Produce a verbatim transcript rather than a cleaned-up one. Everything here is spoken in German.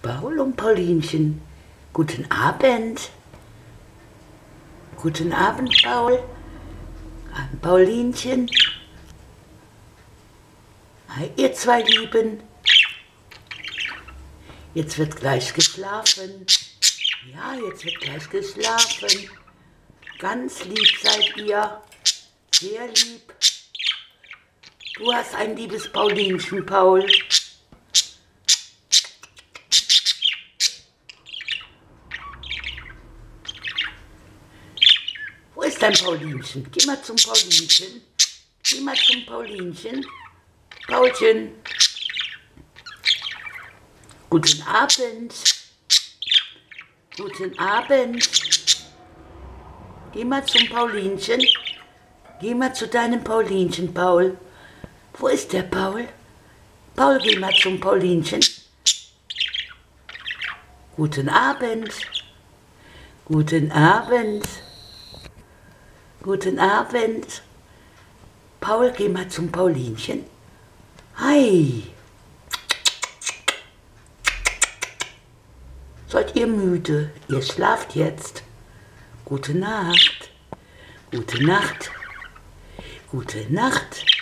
Paul und Paulinchen, guten Abend. Guten Abend, Paul. Abend, Paulinchen. Hi, ihr zwei Lieben. Jetzt wird gleich geschlafen. Ja, jetzt wird gleich geschlafen. Ganz lieb seid ihr. Sehr lieb. Du hast ein liebes Paulinchen, Paul. Wo ist dein Paulinchen? Geh mal zum Paulinchen. Geh mal zum Paulinchen. Paulchen. Guten Abend. Guten Abend. Geh mal zum Paulinchen. Geh mal zu deinem Paulinchen, Paul. Wo ist der Paul? Paul, geh mal zum Paulinchen. Guten Abend. Guten Abend. Guten Abend. Paul, geh mal zum Paulinchen. Hi. Seid ihr müde? Ihr schlaft jetzt. Gute Nacht. Gute Nacht. Gute Nacht.